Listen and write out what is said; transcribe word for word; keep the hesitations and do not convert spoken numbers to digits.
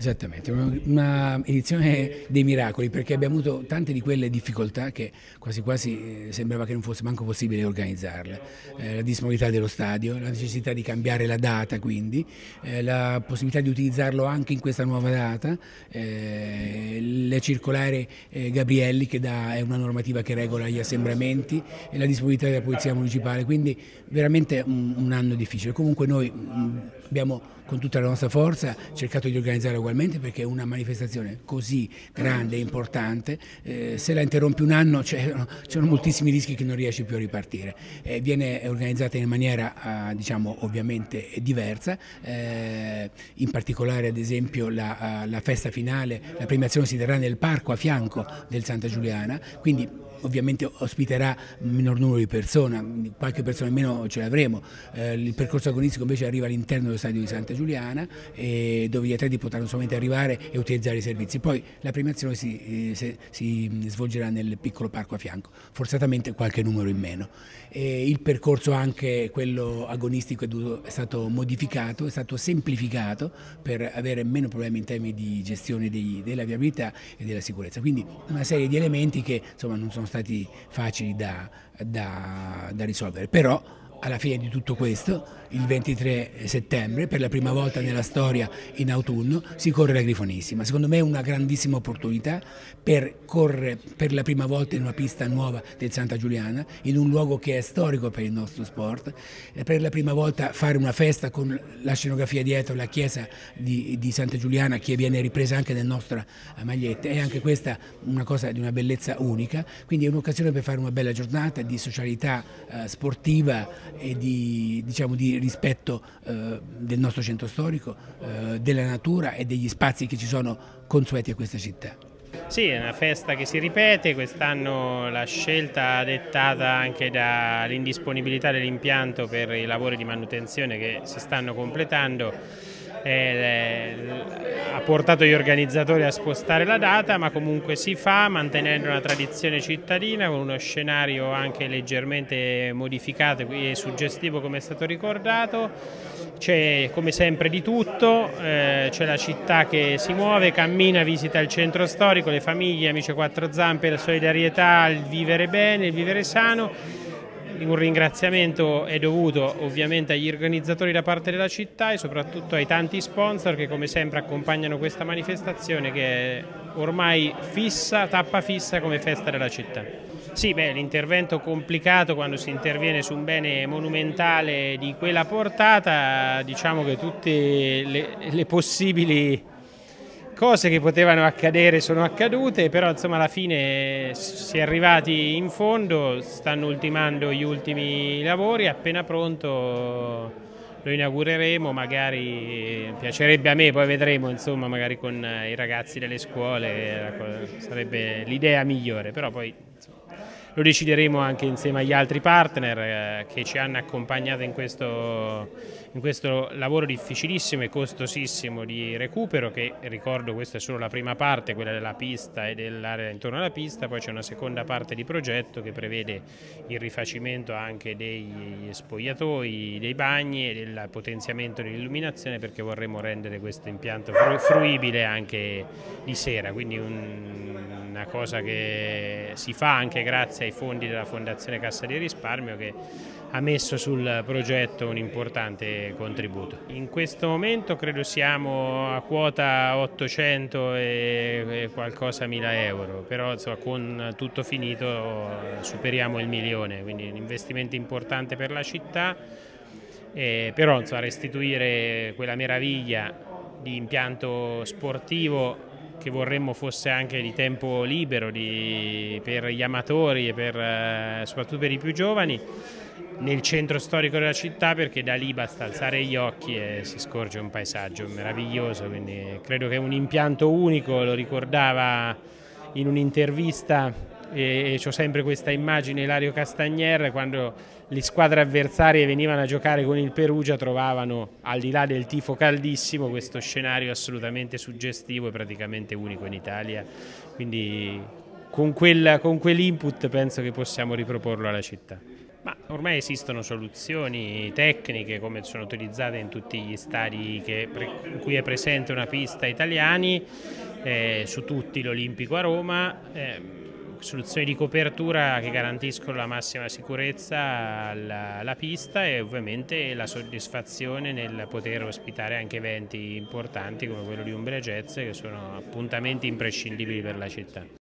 Esattamente, una, una edizione dei miracoli, perché abbiamo avuto tante di quelle difficoltà che quasi quasi eh, sembrava che non fosse manco possibile organizzarle. Eh, la disponibilità dello stadio, la necessità di cambiare la data, quindi eh, la possibilità di utilizzarlo anche in questa nuova data, eh, la circolare eh, Gabrielli che dà, è una normativa che regola gli assembramenti, e la disponibilità della Polizia Municipale, quindi veramente un, un anno difficile. Comunque noi mh, abbiamo con tutta la nostra forza cercato di organizzare ugualmente, perché una manifestazione così grande e importante, eh, se la interrompi un anno c'erano moltissimi rischi che non riesci più a ripartire. Eh, viene organizzata in maniera eh, diciamo ovviamente diversa, eh, in particolare ad esempio la, la festa finale, la premiazione si terrà nel parco a fianco del Santa Giuliana, quindi ovviamente ospiterà un minor numero di persone, qualche persona in meno ce l'avremo. Eh, il percorso agonistico invece arriva all'interno dello stadio di Santa Giuliana, eh, dove gli atleti potranno solamente arrivare e utilizzare i servizi. Poi la premiazione si, eh, si, si svolgerà nel piccolo parco a fianco, forzatamente qualche numero in meno. E il percorso anche quello agonistico è, dovuto, è stato modificato, è stato semplificato per avere meno problemi in termini di gestione dei, della viabilità e della sicurezza. Quindi una serie di elementi che insomma non sono stati facili da, da, da risolvere, però alla fine di tutto questo, il ventitré settembre, per la prima volta nella storia in autunno, si corre la Grifonissima. Secondo me è una grandissima opportunità per correre per la prima volta in una pista nuova del Santa Giuliana, in un luogo che è storico per il nostro sport, e per la prima volta fare una festa con la scenografia dietro, la chiesa di, di Santa Giuliana, che viene ripresa anche nella nostra maglietta. È anche questa una cosa di una bellezza unica, quindi è un'occasione per fare una bella giornata di socialità eh, sportiva e di, diciamo, di rispetto eh, del nostro centro storico, eh, della natura e degli spazi che ci sono consueti a questa città. Sì, è una festa che si ripete, quest'anno la scelta dettata anche dall'indisponibilità dell'impianto per i lavori di manutenzione che si stanno completando. Eh, ha portato gli organizzatori a spostare la data, ma comunque si fa mantenendo una tradizione cittadina con uno scenario anche leggermente modificato e suggestivo, come è stato ricordato. C'è come sempre di tutto, eh, c'è la città che si muove, cammina, visita il centro storico, le famiglie, Amici a Quattro Zampe, la solidarietà, il vivere bene, il vivere sano. Un ringraziamento è dovuto ovviamente agli organizzatori da parte della città e soprattutto ai tanti sponsor che come sempre accompagnano questa manifestazione, che è ormai fissa, tappa fissa come festa della città. Sì, beh, l'intervento complicato quando si interviene su un bene monumentale di quella portata, diciamo che tutte le, le possibili cose che potevano accadere sono accadute, però insomma alla fine si è arrivati in fondo, stanno ultimando gli ultimi lavori, appena pronto lo inaugureremo, magari piacerebbe a me, poi vedremo insomma magari con i ragazzi delle scuole, sarebbe l'idea migliore, però poi insomma, lo decideremo anche insieme agli altri partner eh, che ci hanno accompagnato in questo, in questo lavoro difficilissimo e costosissimo di recupero, che ricordo questa è solo la prima parte, quella della pista e dell'area intorno alla pista, poi c'è una seconda parte di progetto che prevede il rifacimento anche degli spogliatoi, dei bagni e del potenziamento dell'illuminazione, perché vorremmo rendere questo impianto fruibile anche di sera, quindi un, una cosa che si fa anche grazie ai fondi della Fondazione Cassa di Risparmio, che ha messo sul progetto un importante contributo. In questo momento credo siamo a quota ottocento e qualcosa mila euro, però insomma, con tutto finito superiamo il milione, quindi un investimento importante per la città, eh, però insomma, restituire quella meraviglia di impianto sportivo che vorremmo fosse anche di tempo libero di, per gli amatori e per, eh, soprattutto per i più giovani, nel centro storico della città, perché da lì basta alzare gli occhi e si scorge un paesaggio meraviglioso, quindi credo che è un impianto unico, lo ricordava in un'intervista e ho sempre questa immagine Ilario Castagnier, quando le squadre avversarie venivano a giocare con il Perugia trovavano, al di là del tifo caldissimo, questo scenario assolutamente suggestivo e praticamente unico in Italia, quindi con quel, con quell'input penso che possiamo riproporlo alla città. Ma ormai esistono soluzioni tecniche come sono utilizzate in tutti gli stadi che, in cui è presente una pista italiani, eh, su tutti l'Olimpico a Roma, eh, soluzioni di copertura che garantiscono la massima sicurezza alla, alla pista e ovviamente la soddisfazione nel poter ospitare anche eventi importanti come quello di Umbria Jazz, che sono appuntamenti imprescindibili per la città.